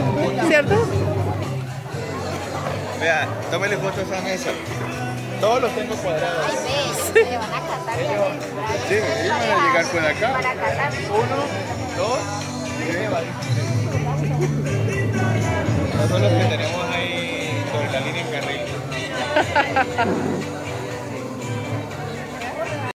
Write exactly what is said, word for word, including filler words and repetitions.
¿Cierto? Vea, tómale fotos a esa mesa. Todos los tengo cuadrados. Ay, ve, le van a catar. Sí, ellos van a llegar por acá. Para catar. Uno, dos, tres. Esos son los que tenemos ahí sobre la línea en carril.